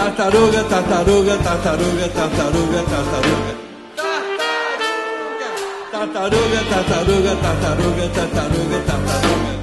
Tartaruga, tartaruga, tartaruga, tartaruga, tartaruga. Tartaruga, tartaruga, tartaruga, tartaruga, tartaruga.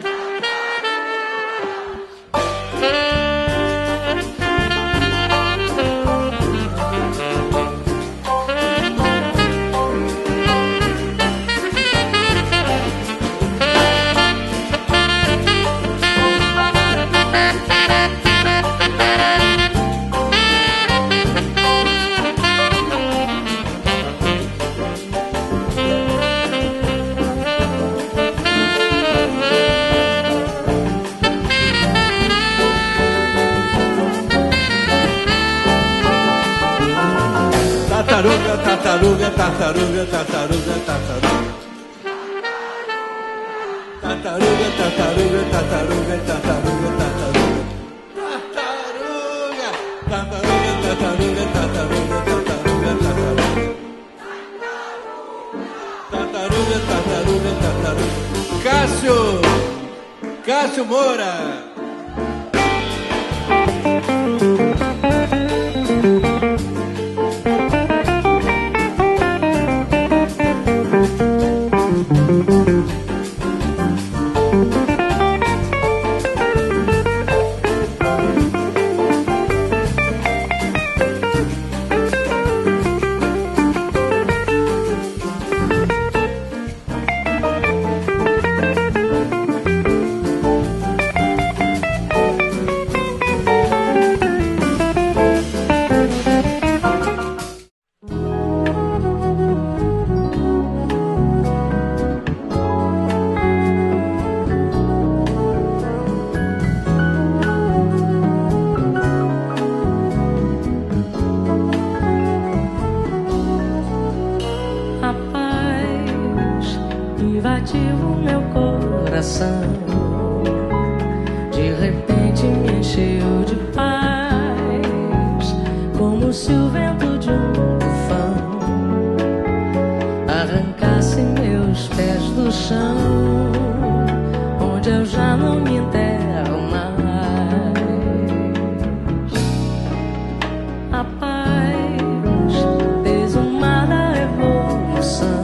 Tartaruga, tartaruga, tartaruga, tartaruga, tartaruga. Tartaruga, tartaruga, tartaruga, tartaruga, tartaruga. Tartaruga, tartaruga, tartaruga, tartaruga, tartaruga, tartaruga. Tartaruga, tartaruga, tartaruga. Cássio Moura. invadiu o meu coração. De repente me encheu de paz, como se o vento de um tufão arrancasse meus pés do chão, onde eu já não me enterro mais. A paz fez o mar da revolução,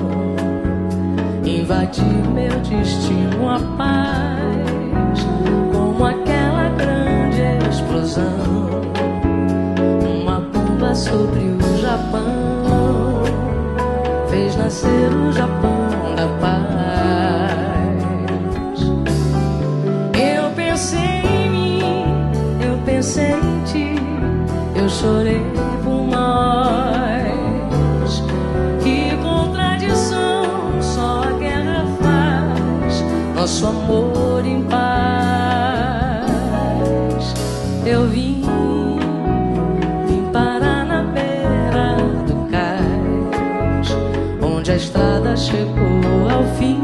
invadiu meu destino, a paz, como aquela grande explosão, uma bomba sobre o Japão, fez nascer o Japão da paz. Eu pensei em mim, eu pensei em ti, eu chorei por nós. Que contradição, só a guerra faz nosso amor em paz. Eu vim parar na beira do cais, onde a estrada chegou ao fim,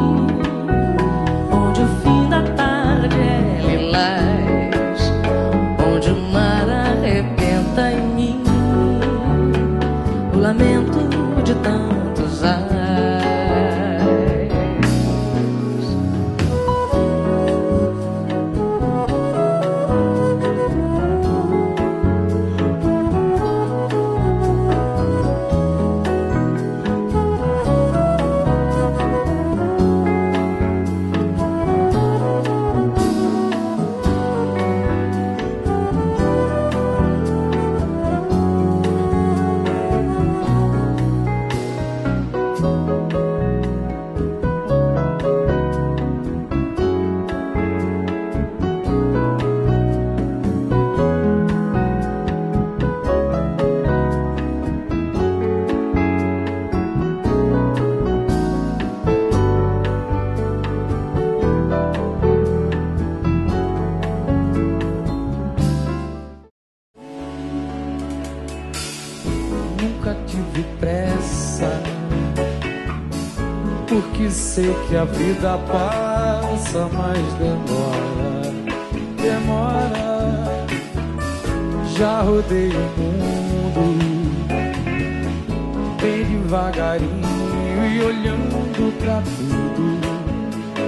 onde o fim da tarde é lilás, onde o mar arrebenta em mim o lamento de tantos ais. Nunca tive pressa, porque sei que a vida passa, mas demora. Já rodei o mundo bem devagarinho e olhando pra tudo.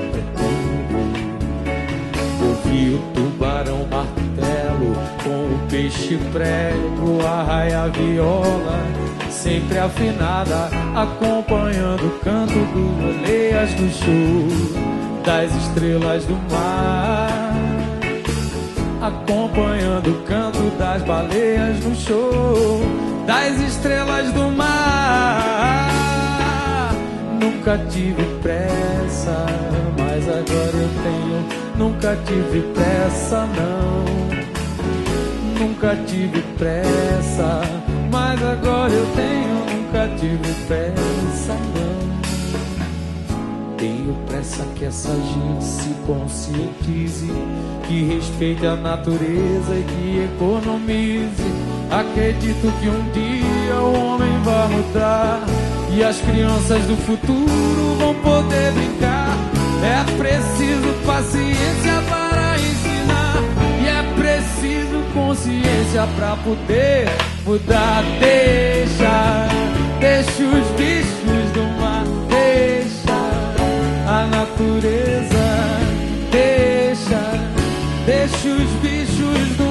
Eu vi o tubarão martelo com o peixe prego, arraia a viola, sempre afinada, acompanhando o canto dos baleias do show, das estrelas do mar. Acompanhando o canto das baleias no show, das estrelas do mar. Nunca tive pressa, mas agora eu tenho. Nunca tive pressa, não. Nunca tive pressa, mas agora eu tenho. Nunca tive pressa, não. Tenho pressa que essa gente se conscientize, que respeite a natureza e que economize. Acredito que um dia o homem vai mudar e as crianças do futuro vão poder brincar. É preciso paciência para ensinar e é preciso consciência para poder mudar. Deixa os bichos do mar, deixa a natureza, deixa os bichos do